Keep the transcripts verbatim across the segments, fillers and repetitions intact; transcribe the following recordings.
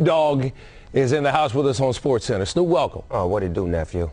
Snoop Dogg is in the house with us on SportsCenter. Snoop, welcome. Oh, what it do, nephew?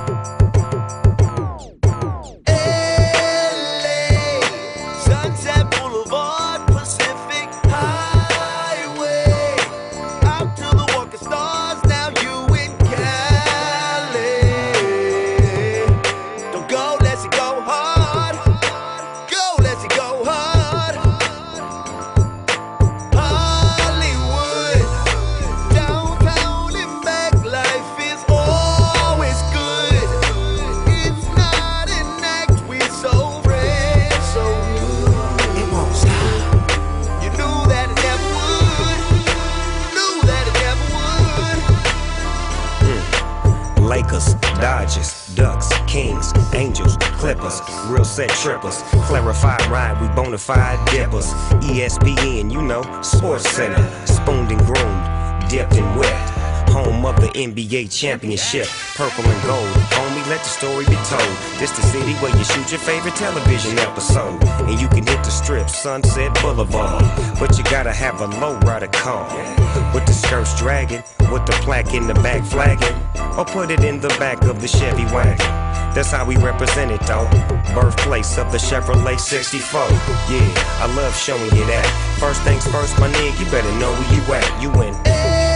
Lakers, Dodgers, Ducks, Kings, Angels, Clippers, real set trippers, clarified ride, we bona fide dippers. E S P N, you know, Sports Center, spooned and groomed, dipped and wet. Home of the N B A championship, purple and gold. Homie, let the story be told. This the city where you shoot your favorite television episode, and you can hit the strip, Sunset Boulevard. But you gotta have a lowrider car, with the skirts dragging, with the plaque in the back flagging, or put it in the back of the Chevy wagon. That's how we represent it though. Birthplace of the Chevrolet sixty-four. Yeah, I love showing you that. First things first, my nigga, you better know where you at. You in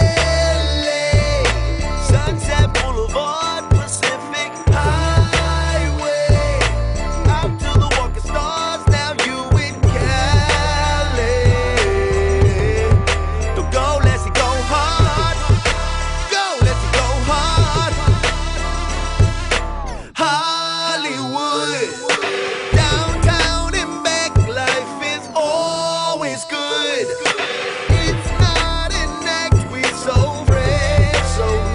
Sunset Boulevard, Pacific Highway, out to the walking stars, now you in Cali. Don't go, let's go hard. Go, let's go hard. Hollywood, downtown and back, life is always good. It's not an act, we so fresh, so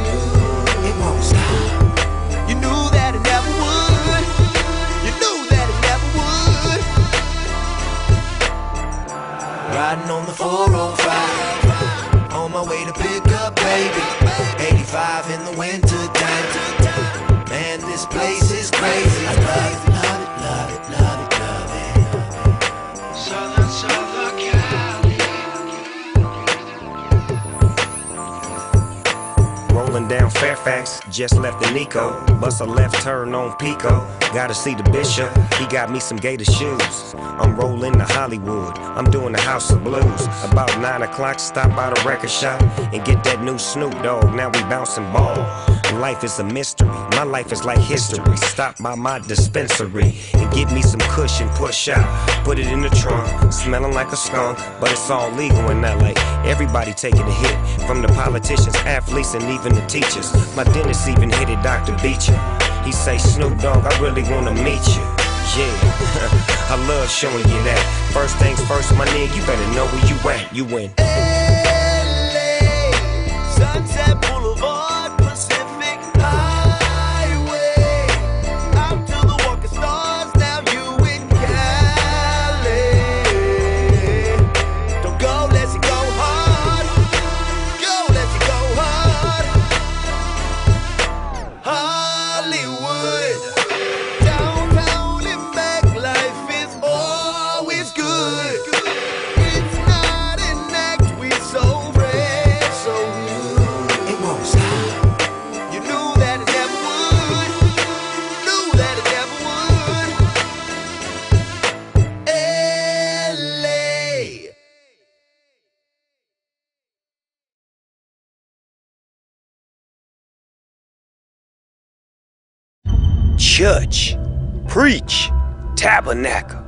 riding on the four oh five, on my way to pick up baby. eighty-five in the winter time. Man, this place is crazy. I love it, love it, love it, love it, love it. Southern, Southern Cali. rolling down Fairfax, just left the Nico. Bust a left turn on Pico. Gotta see the bishop, he got me some gator shoes. I'm rolling to Hollywood, I'm doing the House of Blues. About nine o'clock, stop by the record shop and get that new Snoop Dogg. Now we bouncing ball. Life is a mystery, my life is like history. Stop by my dispensary and get me some cushion, push out. Put it in the trunk, smelling like a skunk, but it's all legal in L A. Everybody taking a hit, from the politicians, athletes, and even the teachers. My dentist even hit it, Doctor Beecher. He say, Snoop Dogg, I really wanna meet you. Yeah, I love showing you that. First things first, my nigga, you better know where you at. You win. L A, Sunset Boulevard, Pacific Highway, out to the walking stars, now you in Cali. Don't go, let's go hard. Go, let's go hard. Hollywood, downtown and back, life is always good. It's not an act, we so fresh, so new. It won't stop. You knew that it never would. Knew that it never would. L A. Church, preach, tabernacle.